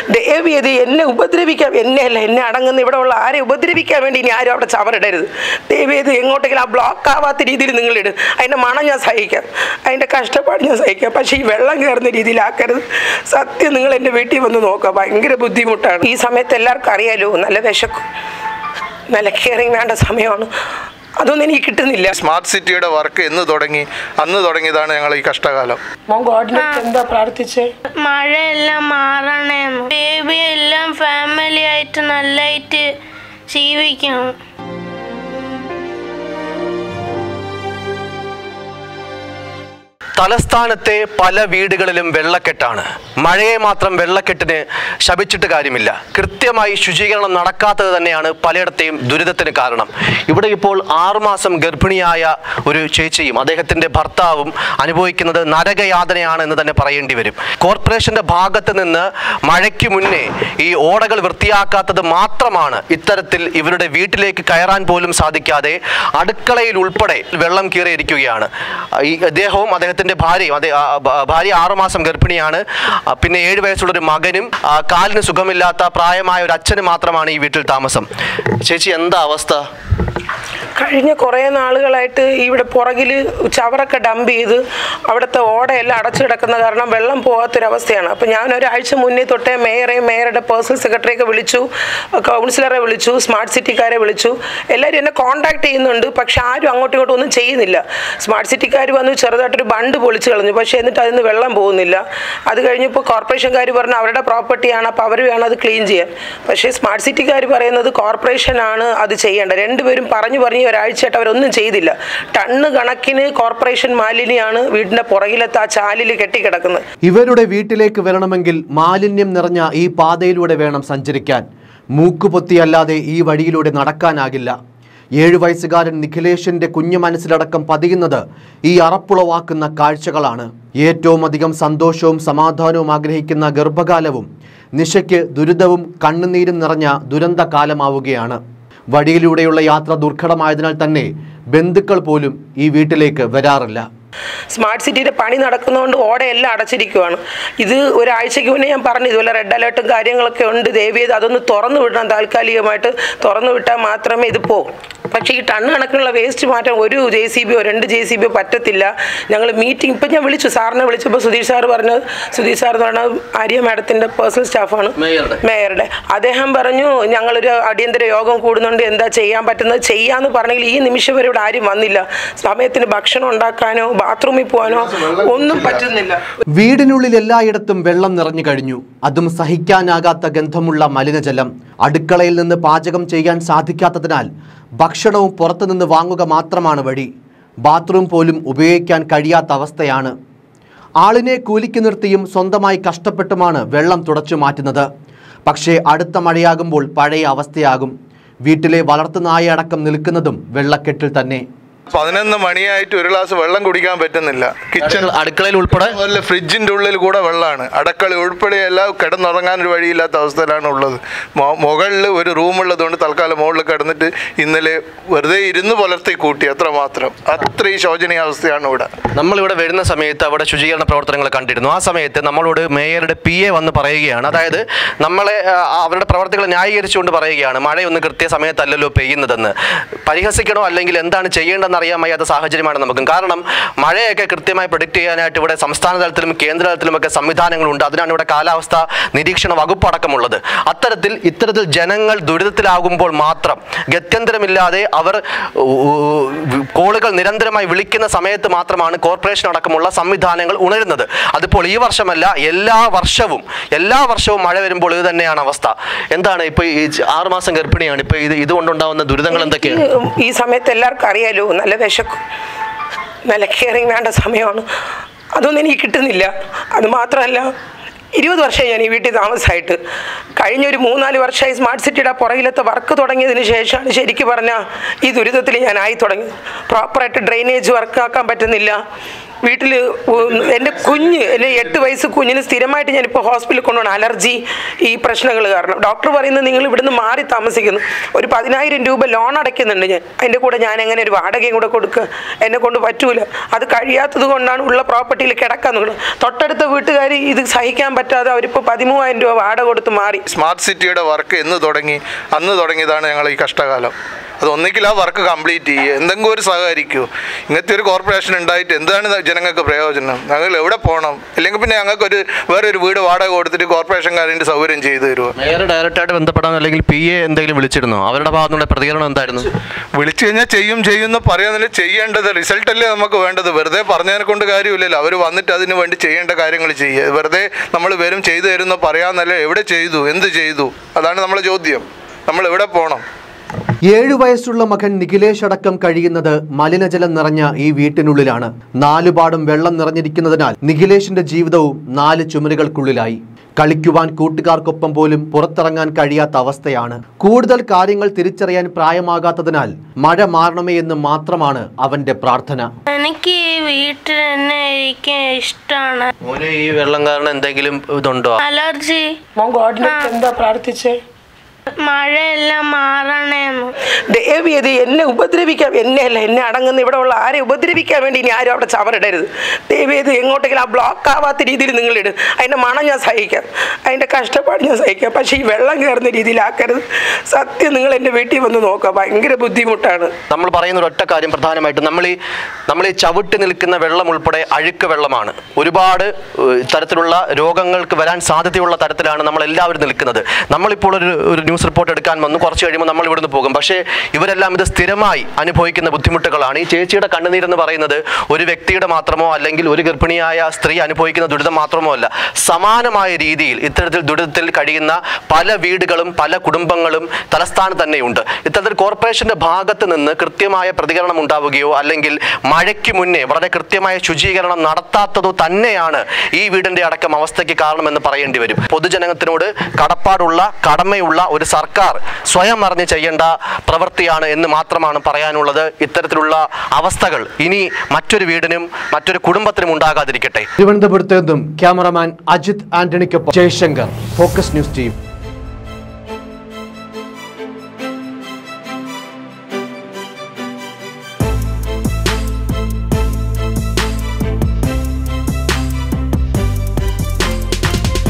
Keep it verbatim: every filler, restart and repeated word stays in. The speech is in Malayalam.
ദയവ് ചെയ്ത് എന്നെ ഉപദ്രവിക്കാൻ, എന്നെ അല്ല എന്നെ അടങ്ങുന്ന ഇവിടെ ഉള്ള ആരെ ഉപദ്രവിക്കാൻ വേണ്ടി ഇനി ആരും അവിടെ ചവറിടരുത്. ദയവ് ചെയ്ത് എങ്ങോട്ടെങ്കിലും ആ ബ്ലോക്ക് ആവാത്ത രീതിയിൽ നിങ്ങളിടും. അതിൻ്റെ മണം ഞാൻ സഹിക്കാം, അതിൻ്റെ കഷ്ടപ്പാട് ഞാൻ സഹിക്കാം, പക്ഷേ ഈ വെള്ളം കയറുന്ന രീതിയിലാക്കരുത്. സത്യം നിങ്ങൾ എൻ്റെ വീട്ടിൽ വന്ന് നോക്കുക, ഭയങ്കര ബുദ്ധിമുട്ടാണ്. ഈ സമയത്ത് എല്ലാവർക്കും അറിയാലോ നല്ല വിശക്കും, നല്ല കെയറിങ് വേണ്ട സമയമാണ്. അതൊന്നും എനിക്ക് കിട്ടുന്നില്ല. സ്മാർട്ട് സിറ്റിയുടെ വർക്ക് എന്ന് തുടങ്ങി അന്ന് തുടങ്ങിയതാണ് ഞങ്ങൾ ഈ കഷ്ടകാലം. എന്താ പ്രാർത്ഥിച്ചേ? മഴയെല്ലാം മാറണേ, ബേബി എല്ലാം ഫാമിലി ആയിട്ട് നല്ലതായിട്ട് ജീവിക്കണം. തലസ്ഥാനത്തെ പല വീടുകളിലും വെള്ളക്കെട്ടാണ്. മഴയെ മാത്രം വെള്ളക്കെട്ടിന് ശപിച്ചിട്ട് കാര്യമില്ല. കൃത്യമായി ശുചീകരണം നടക്കാത്തത് തന്നെയാണ് പലയിടത്തെയും ദുരിതത്തിന് കാരണം. ഇവിടെ ഇപ്പോൾ ആറുമാസം ഗർഭിണിയായ ഒരു ചേച്ചിയും അദ്ദേഹത്തിൻ്റെ ഭർത്താവും അനുഭവിക്കുന്നത് നരകയാതനയാണ് എന്ന് തന്നെ പറയേണ്ടി വരും. കോർപ്പറേഷൻ്റെ ഭാഗത്ത് നിന്ന് മഴയ്ക്ക് മുന്നേ ഈ ഓടകൾ വൃത്തിയാക്കാത്തത് മാത്രമാണ് ഇത്തരത്തിൽ ഇവരുടെ വീട്ടിലേക്ക് കയറാൻ പോലും സാധിക്കാതെ അടുക്കളയിൽ ഉൾപ്പെടെ വെള്ളം കയറിയിരിക്കുകയാണ്. ഈ അദ്ദേഹവും അദ്ദേഹത്തിൻ്റെ ഭാര്യയും അതെ ഭാര്യ ആറുമാസം ഗർഭിണിയാണ്. പിന്നെ ഏഴ് വയസ്സുള്ളൊരു മകനും കാലിന് സുഖമില്ലാത്ത പ്രായമായ ഒരു അച്ഛനും മാത്രമാണ് ഈ വീട്ടിൽ താമസം. ചേച്ചി, എന്താ അവസ്ഥ? കഴിഞ്ഞ കുറേ നാളുകളായിട്ട് ഇവിടെ പുറകിൽ ചവറൊക്കെ ഡംപ് ചെയ്ത് അവിടുത്തെ ഓടയെല്ലാം അടച്ചു കിടക്കുന്ന കാരണം വെള്ളം പോകാത്തൊരവസ്ഥയാണ്. അപ്പോൾ ഞാൻ ഒരാഴ്ച മുന്നേ തൊട്ടേ മേയറെയും മേയറുടെ പേഴ്സണൽ സെക്രട്ടറിയൊക്കെ വിളിച്ചു, കൗൺസിലറെ വിളിച്ചു, സ്മാർട്ട് സിറ്റിക്കാരെ വിളിച്ചു. എല്ലാവരും എന്നെ കോൺടാക്ട് ചെയ്യുന്നുണ്ട്, പക്ഷെ ആരും അങ്ങോട്ടും ഇങ്ങോട്ടും ഒന്നും ചെയ്യുന്നില്ല. സ്മാർട്ട് സിറ്റിക്കാർ വന്ന് ചെറുതായിട്ടൊരു ബണ്ട് പൊളിച്ച് കളഞ്ഞു, പക്ഷേ എന്നിട്ട് അതിന് വെള്ളം പോകുന്നില്ല. അത് കഴിഞ്ഞപ്പോൾ കോർപ്പറേഷൻകാർ പറഞ്ഞു അവരുടെ പ്രോപ്പർട്ടിയാണ്, അപ്പോൾ അവർ വേണം അത് ക്ലീൻ ചെയ്യാൻ. പക്ഷേ സ്മാർട്ട് സിറ്റിക്കാർ പറയുന്നത് കോർപ്പറേഷനാണ് അത് ചെയ്യേണ്ടത്. രണ്ടുപേരും പറഞ്ഞു പറഞ്ഞ് ഒരാഴ്ചയായിട്ട് അവരൊന്നും ചെയ്തില്ല. ടണ്ണ് കണക്കിന് കോർപ്പറേഷൻ മാലിന്യമാണ് വീടിന്റെ പുറകിലത്തെ ആ ചാലിൽ കെട്ടിക്കിടക്കുന്നത്. ഇവരുടെ വീട്ടിലേക്ക് വരണമെങ്കിൽ മാലിന്യം നിറഞ്ഞ ഈ പാതയിലൂടെ വേണം സഞ്ചരിക്കാൻ. മൂക്കുപൊത്തിയല്ലാതെ ഈ വഴിയിലൂടെ നടക്കാനാകില്ല. ഏഴു വയസ്സുകാരൻ നിഖിലേഷിന്റെ കുഞ്ഞു മനസ്സിലടക്കം പതിയുന്നത് ഈ അറപ്പുളവാക്കുന്ന കാഴ്ചകളാണ്. ഏറ്റവും അധികം സന്തോഷവും സമാധാനവും ആഗ്രഹിക്കുന്ന ഗർഭകാലവും നിശയ്ക്ക് ദുരിതവും കണ്ണുനീരും നിറഞ്ഞ ദുരന്ത കാലമാവുകയാണ്. വഴിയിലൂടെയുള്ള യാത്ര ദുർഘടമായതിനാൽ തന്നെ ബന്ധുക്കൾ പോലും ഈ വീട്ടിലേക്ക് വരാറില്ല. സ്മാർട്ട് സിറ്റിയുടെ പണി നടക്കുന്നതുകൊണ്ട് ഓടയെല്ലാം അടച്ചിരിക്കുവാണ്. ഇത് ഒരാഴ്ചയ്ക്ക് മുന്നേ ഞാൻ പറഞ്ഞു ഇതുപോലെ റെഡ് അലേർട്ടും കാര്യങ്ങളൊക്കെ ഉണ്ട്, ദയവ് ചെയ്ത് അതൊന്ന് തുറന്നു വിടണം, താൽക്കാലികമായിട്ട് തുറന്നു വിട്ടാൽ മാത്രമേ ഇത് പോകും. പക്ഷേ ഈ ടണ്ണ് കണക്കിനുള്ള വേസ്റ്റ് മാറ്റാൻ ഒരു ജെ സി ബിയോ രണ്ട് ജെ സി ബിയോ പറ്റത്തില്ല. ഞങ്ങൾ മീറ്റിംഗ് ഇപ്പം ഞാൻ വിളിച്ചു, സാറിനെ വിളിച്ചപ്പോൾ സുധീഷ് സാർ പറഞ്ഞത്, സുധീഷ് സാർ എന്ന് പറഞ്ഞാൽ ആര്യ മാഡത്തിൻ്റെ പേഴ്സണൽ സ്റ്റാഫാണ്, മേയറുടെ. അദ്ദേഹം പറഞ്ഞു ഞങ്ങളൊരു അടിയന്തര യോഗം കൂടുന്നുണ്ട്, എന്താ ചെയ്യാൻ പറ്റുന്നത് ചെയ്യാന്ന് പറഞ്ഞെങ്കിൽ ഈ നിമിഷം വരെ ഇവിടെ ആരും വന്നില്ല. സമയത്തിന് ഭക്ഷണം ഉണ്ടാക്കാനോ ബാത്റൂമിൽ പോകാനോ ഒന്നും പറ്റുന്നില്ല. വീടിനുള്ളിൽ എല്ലായിടത്തും വെള്ളം നിറഞ്ഞു കഴിഞ്ഞു. അതും സഹിക്കാനാകാത്ത ഗന്ധമുള്ള മലിനജലം. അടുക്കളയിൽ നിന്ന് പാചകം ചെയ്യാൻ സാധിക്കാത്തതിനാൽ ഭക്ഷണവും പുറത്തുനിന്ന് വാങ്ങുക മാത്രമാണ് വഴി. ബാത്റൂം പോലും ഉപയോഗിക്കാൻ കഴിയാത്ത അവസ്ഥയാണ്. ആളിനെ കൂലിക്ക് നിർത്തിയും സ്വന്തമായി കഷ്ടപ്പെട്ടുമാണ് വെള്ളം തുടച്ചു മാറ്റുന്നത്. പക്ഷേ അടുത്ത മഴയാകുമ്പോൾ പഴയ അവസ്ഥയാകും. വീട്ടിലെ വളർത്തുനായ അടക്കം നിൽക്കുന്നതും വെള്ളക്കെട്ടിൽ തന്നെ. പതിനൊന്ന് മണിയായിട്ട് ഒരു ഗ്ലാസ് വെള്ളം കുടിക്കാൻ പറ്റുന്നില്ല. കിച്ചൺ അടുക്കളയിൽ ഉൾപ്പെടെ ഫ്രിഡ്ജിന്റെ ഉള്ളിൽ കൂടെ വെള്ളമാണ്. അടുക്കള ഉൾപ്പെടെ എല്ലാം കിടന്നുറങ്ങാൻ ഒരു വഴിയില്ലാത്ത അവസ്ഥയിലാണ് ഉള്ളത്. മുകളിൽ ഒരു റൂമുള്ളതുകൊണ്ട് തൽക്കാലം മുകളിൽ കിടന്നിട്ട് ഇന്നലെ വെറുതെ ഇരുന്ന് പുലർത്തി കൂട്ടി, അത്ര മാത്രം. അത്രയും ശോചനീയ അവസ്ഥയാണ് ഇവിടെ. നമ്മളിവിടെ വരുന്ന സമയത്ത് അവിടെ ശുചീകരണ പ്രവർത്തനങ്ങൾ കണ്ടിരുന്നു. ആ സമയത്ത് നമ്മളോട് മേയറുടെ പി എ വന്ന് പറയുകയാണ്, അതായത് നമ്മളെ അവരുടെ പ്രവർത്തികൾ ന്യായീകരിച്ചുകൊണ്ട് പറയുകയാണ് മഴയൊന്നും കൃത്യസമയത്തല്ലല്ലോ പെയ്യുന്നതെന്ന്. പരിഹസിക്കണോ അല്ലെങ്കിൽ എന്താണ് ചെയ്യേണ്ടതെന്ന് അറിയാൻ വയ്യാത്ത സാഹചര്യമാണ് നമുക്ക്. കാരണം മഴയൊക്കെ കൃത്യമായി പ്രഡിക്റ്റ് ചെയ്യാനായിട്ട് ഇവിടെ സംസ്ഥാന തലത്തിലും കേന്ദ്ര തലത്തിലുമൊക്കെ സംവിധാനങ്ങളുണ്ട്. അതിനാണ് ഇവിടെ കാലാവസ്ഥ നിരീക്ഷണ വകുപ്പ് അടക്കമുള്ളത്. അത്തരത്തിൽ ഇത്തരത്തിൽ ജനങ്ങൾ ദുരിതത്തിലാകുമ്പോൾ മാത്രം ഗത്യന്തരമില്ലാതെ അവർ കോളുകൾ നിരന്തരമായി വിളിക്കുന്ന സമയത്ത് മാത്രമാണ് കോർപ്പറേഷൻ അടക്കമുള്ള സംവിധാനങ്ങൾ ഉണരുന്നത്. അതിപ്പോൾ ഈ വർഷമല്ല, എല്ലാ വർഷവും എല്ലാ വർഷവും മഴ വരുമ്പോൾ ഇത് തന്നെയാണ് അവസ്ഥ. എന്താണ് ഇപ്പൊ ഈ ആറുമാസം ഗർഭിണിയാണ്, ഇപ്പൊ ഇത് ഇതുകൊണ്ടുണ്ടാവുന്ന ദുരിതങ്ങൾ എന്തൊക്കെയാണ്? ഈ സമയത്ത് എല്ലാവർക്കും അറിയാലോ നല്ല വിശക്കും, നല്ല കെയറിങ് വേണ്ട സമയമാണ്. അതൊന്നും എനിക്ക് കിട്ടുന്നില്ല. അത് മാത്രമല്ല ഇരുപത് വർഷമായി ഞാൻ ഈ വീട്ടിൽ താമസമായിട്ട്. കഴിഞ്ഞൊരു മൂന്നാല് വർഷമായി സ്മാർട്ട് സിറ്റിയുടെ പുറകിലത്തെ വർക്ക് തുടങ്ങിയതിന് ശേഷമാണ് ശരിക്കും പറഞ്ഞാൽ ഈ ദുരിതത്തിൽ ഞാൻ ആയി തുടങ്ങി. പ്രോപ്പറായിട്ട് ഡ്രെയിനേജ് വർക്കാക്കാൻ പറ്റുന്നില്ല, വീട്ടിൽ എൻ്റെ കുഞ്ഞ് എൻ്റെ എട്ട് വയസ്സ് കുഞ്ഞിന് സ്ഥിരമായിട്ട് ഞാനിപ്പോൾ ഹോസ്പിറ്റലിൽ കൊണ്ടുപോകണം അലർജി ഈ പ്രശ്നങ്ങൾ കാരണം. ഡോക്ടർ പറയുന്നത് നിങ്ങൾ ഇവിടുന്ന് മാറി താമസിക്കുന്നു. ഒരു പതിനായിരം രൂപ ലോൺ അടയ്ക്കുന്നുണ്ട് ഞാൻ. അതിൻ്റെ കൂടെ ഞാൻ എങ്ങനെ ഒരു വാടകയും കൂടെ കൊടുക്കുക? എന്നെ കൊണ്ട് പറ്റൂല. അത് കഴിയാത്തത് കൊണ്ടാണ് ഉള്ള പ്രോപ്പർട്ടിയിൽ കിടക്കാൻ നോക്കുന്നത്. തൊട്ടടുത്ത വീട്ടുകാർ ഇത് സഹിക്കാൻ പറ്റാതെ അവരിപ്പോൾ പതിമൂവായിരം രൂപ വാടക കൊടുത്ത് മാറി. സ്മാർട്ട് സിറ്റിയുടെ വർക്ക് എന്ന് തുടങ്ങി അന്ന് തുടങ്ങിയതാണ് ഞങ്ങൾ ഈ കഷ്ടകാലം. അത് ഒന്നിക്കിൽ ആ വർക്ക് കംപ്ലീറ്റ് ചെയ്യുക, എന്തെങ്കിലും ഒരു സഹകരിക്കൂ. ഇങ്ങനത്തെ ഒരു കോർപ്പറേഷൻ ഉണ്ടായിട്ട് എന്താണ് ജനങ്ങൾക്ക് പ്രയോജനം? ഞങ്ങൾ എവിടെ പോകണം? ഇല്ലെങ്കിൽ പിന്നെ ഞങ്ങൾക്കൊരു വേറെ ഒരു വീട് വാടക കൊടുത്തിട്ട് കോർപ്പറേഷൻകാരൻ്റെ സൗകര്യം ചെയ്തു തരുമോ? മേയർ ഡയറക്റ്റായിട്ട് ബന്ധപ്പെടാൻ അല്ലെങ്കിൽ പി എ എന്തെങ്കിലും വിളിച്ചിരുന്നോ? അവരുടെ ഭാഗത്തുനിന്നുള്ള പ്രതികരണം എന്തായിരുന്നു? വിളിച്ചു കഴിഞ്ഞാൽ ചെയ്യും ചെയ്യുമെന്ന് പറയാന്നില്ല. ചെയ്യേണ്ടത് റിസൾട്ടല്ലേ നമുക്ക് വേണ്ടത്. വെറുതെ പറഞ്ഞതിനെ കൊണ്ട് കാര്യമില്ലല്ലോ. അവർ വന്നിട്ട് അതിന് വേണ്ടി ചെയ്യേണ്ട കാര്യങ്ങൾ ചെയ്യുക. വെറുതെ നമ്മൾ വരും ചെയ്തു തരുന്ന പറയാന്നല്ല. എവിടെ ചെയ്തു, എന്ത് ചെയ്തു? അതാണ് നമ്മളെ ചോദ്യം. നമ്മൾ എവിടെ പോകണം? ഏഴു വയസ്സുള്ള മകൻ നിഖിലേഷ് അടക്കം കഴിയുന്നത് മലിനജലം നിറഞ്ഞ ഈ വീട്ടിനുള്ളിലാണ്. നാലുപാടും വെള്ളം നിറഞ്ഞിരിക്കുന്നതിനാൽ നിഖിലേഷിന്റെ ജീവിതവും നാല് ചുമരുകൾക്കുള്ളിലായി. കളിക്കുവാൻ കൂട്ടുകാർക്കൊപ്പം പോലും പുറത്തിറങ്ങാൻ കഴിയാത്ത അവസ്ഥയാണ്. കൂടുതൽ കാര്യങ്ങൾ തിരിച്ചറിയാൻ പ്രായമാകാത്തതിനാൽ മഴ മാറണമേ എന്ന് മാത്രമാണ് അവന്റെ പ്രാർത്ഥന. എനിക്ക് ഈ വീട്ടിൽ തന്നെ ഇരിക്കാൻ ഇഷ്ടമാണ്. മോനെ ഈ വെള്ളം കാരണം എന്തെങ്കിലും ഇതുണ്ടോ? അലർജി. മോൻ ഗോഡിനെ എന്താ പ്രാർത്ഥിച്ചേ? മഴയെല്ലാം മാറണേന്ന്. ദേവി അത് എന്നെ ഉപദ്രവിക്കാൻ, എന്നെ അല്ല എന്നെ അടങ്ങുന്ന ഇവിടെ ഉള്ള ആരെ ഉപദ്രവിക്കാൻ വേണ്ടി ഇനി ആരും അവിടെ ചവറിടരുത്. ദേവി അത് എങ്ങോട്ടെങ്കിലും ആ ബ്ലോക്ക് ആവാത്ത രീതിയിൽ നിങ്ങളിടും. അതിൻ്റെ മണം ഞാൻ സഹിക്കാം, അതിൻ്റെ കഷ്ടപ്പാട് ഞാൻ സഹിക്കാം. പക്ഷേ ഈ വെള്ളം കയറുന്ന രീതിയിലാക്കരുത്. സത്യം നിങ്ങൾ എൻ്റെ വീട്ടിൽ വന്ന് നോക്കാം, ഭയങ്കര ബുദ്ധിമുട്ടാണ്. നമ്മൾ പറയുന്ന ഒരൊറ്റ കാര്യം പ്രധാനമായിട്ടും നമ്മൾ ഈ നമ്മൾ ഈ ചവിട്ടി നിൽക്കുന്ന വെള്ളം ഉൾപ്പെടെ അഴുക്ക് വെള്ളമാണ്. ഒരുപാട് തരത്തിലുള്ള രോഗങ്ങൾക്ക് വരാൻ സാധ്യതയുള്ള തരത്തിലാണ് നമ്മൾ എല്ലാവരും നിൽക്കുന്നത്. നമ്മളിപ്പോൾ ഒരു ഒരു ന്യൂസ് റിപ്പോർട്ട് എടുക്കാൻ വന്നു, കുറച്ച് കഴിയുമ്പോൾ നമ്മൾ ഇവിടുന്ന് പോകും. പക്ഷേ ഇവരെല്ലാം ഇത് സ്ഥിരമായി അനുഭവിക്കുന്ന ബുദ്ധിമുട്ടുകളാണ്. ഈ ചേച്ചിയുടെ കണ്ണുനീരെന്ന് പറയുന്നത് ഒരു വ്യക്തിയുടെ മാത്രമോ അല്ലെങ്കിൽ ഒരു ഗർഭിണിയായ സ്ത്രീ അനുഭവിക്കുന്ന ദുരിതം മാത്രമോ അല്ല. സമാനമായ രീതിയിൽ ഇത്തരത്തിൽ ദുരിതത്തിൽ കഴിയുന്ന പല വീടുകളും പല കുടുംബങ്ങളും തലസ്ഥാനത്ത് തന്നെയുണ്ട്. ഇത്തരത്തിൽ കോർപ്പറേഷന്റെ ഭാഗത്ത് നിന്ന് കൃത്യമായ പ്രതികരണം ഉണ്ടാവുകയോ അല്ലെങ്കിൽ മഴയ്ക്ക് മുന്നേ വളരെ കൃത്യമായ ശുചീകരണം നടത്താത്തതോ തന്നെയാണ് ഈ വീടിന്റെ അടക്കം അവസ്ഥയ്ക്ക് കാരണമെന്ന് പറയേണ്ടി വരും. പൊതുജനത്തിനോട് കടപ്പാടുള്ള കടമയുള്ള ഒരു സർക്കാർ സ്വയം അറിഞ്ഞ് ചെയ്യേണ്ട പ്രവൃത്തിയാണ് എന്ന് മാത്രമാണ് പറയാനുള്ളത്. ഇത്തരത്തിലുള്ള അവസ്ഥകൾ ഇനി മറ്റൊരു വീടിനും മറ്റൊരു കുടുംബത്തിനും ഉണ്ടാകാതിരിക്കട്ടെ. തിരുവനന്തപുരത്ത് നിന്നും ക്യാമറമാൻ അജിത് ആന്റണിക്കൊപ്പം ജയശങ്കർ, ഫോക്കസ് ന്യൂസ് ടീം.